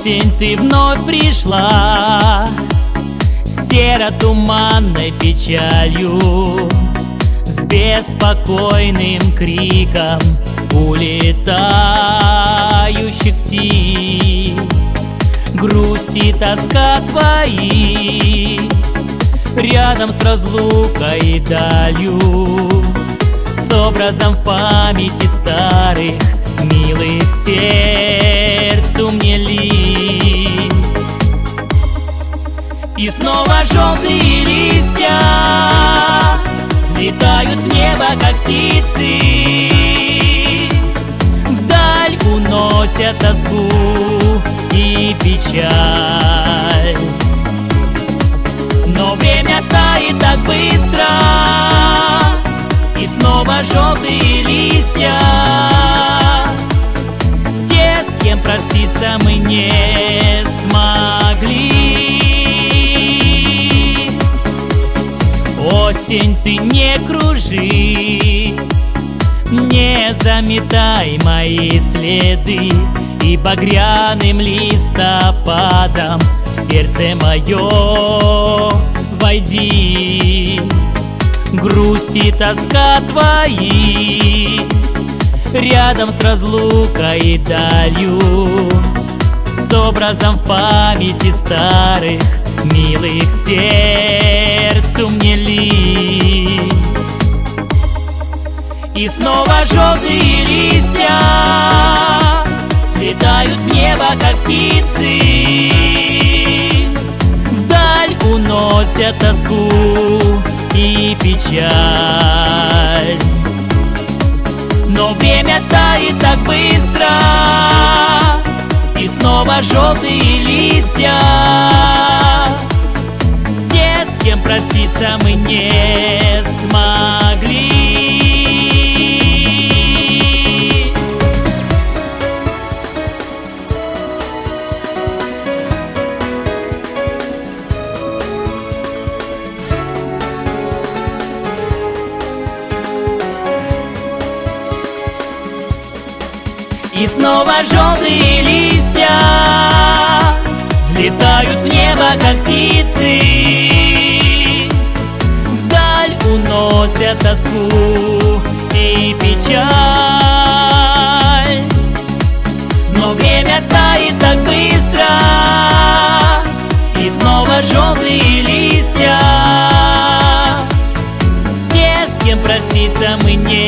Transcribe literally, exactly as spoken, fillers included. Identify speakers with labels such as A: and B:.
A: Осень, ты вновь пришла с серо-туманной печалью, с беспокойным криком улетающих птиц. Грусть и тоска твои рядом с разлукой и далью, с образом в памяти старых милых сердцу мне лиц. И снова желтые листья взлетают в небо, как птицы, вдаль уносят тоску и печаль. Но время тает так быстро, и снова желтые листья. Те, с кем проститься мы не смогли. Осень, ты не кружи, не заметай мои следы, и багряным листопадом в сердце мое войди. Грусть и тоска твои рядом с разлукой и далью, с образом в памяти старых милых сердцу мне лиц. И снова желтые листья взлетают в небо, как птицы, вдаль уносят тоску и печаль. Но время тает так быстро, и снова желтые листья. Те, с кем проститься мы не смогли. И снова желтые листья взлетают в небо, как птицы, вдаль уносят тоску и печаль. Но время тает так быстро, и снова желтые листья. Те, с кем проститься мы не